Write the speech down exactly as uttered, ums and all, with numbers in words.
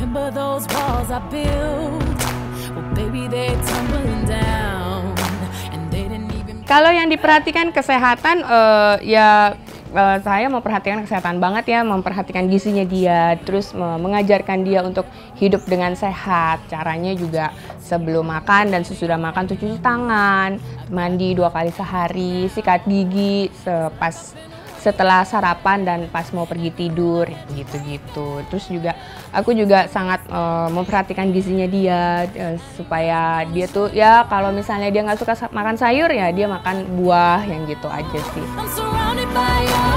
remember those walls I built. Well, baby, they're tumbling down. And they didn't even... Kalau yang diperhatikan kesehatan, uh, ya uh, saya memperhatikan kesehatan banget ya, memperhatikan gizinya dia, terus uh, mengajarkan dia untuk hidup dengan sehat. Caranya juga sebelum makan dan sesudah makan tuh cuci tangan, mandi dua kali sehari, sikat gigi sepas setelah sarapan dan pas mau pergi tidur, gitu-gitu. Terus juga aku juga sangat uh, memperhatikan gizinya dia, uh, supaya dia tuh ya kalau misalnya dia nggak suka makan sayur ya dia makan buah, yang gitu aja sih.